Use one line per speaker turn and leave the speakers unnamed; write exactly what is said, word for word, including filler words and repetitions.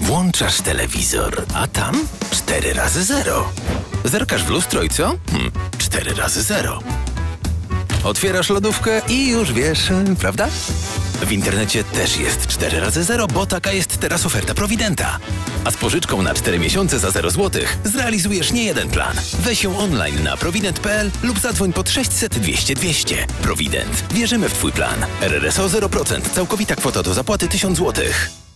Włączasz telewizor, a tam cztery razy zero. Zerkasz w lustro i co? Hm, cztery razy zero. Otwierasz lodówkę i już wiesz, prawda? W internecie też jest cztery razy zero, bo taka jest teraz oferta Providenta. A z pożyczką na cztery miesiące za zero złotych zrealizujesz nie jeden plan. Weź ją online na provident kropka p l lub zadzwoń pod sześćset dwieście dwieście. Provident. Wierzymy w Twój plan. R R S O zero procent. Całkowita kwota do zapłaty tysiąc złotych.